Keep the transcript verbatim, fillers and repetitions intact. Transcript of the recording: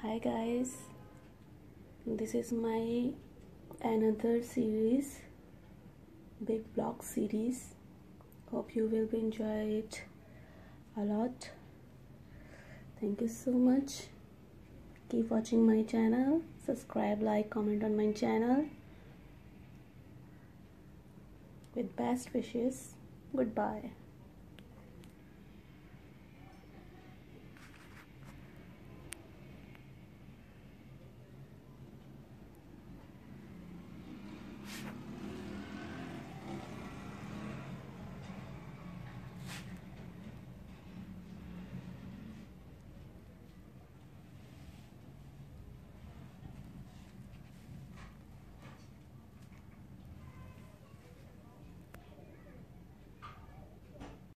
Hi guys, this is my another series, big vlog series. Hope you will enjoy it a lot. Thank you so much. Keep watching my channel, subscribe, like, comment on my channel. With best wishes, goodbye.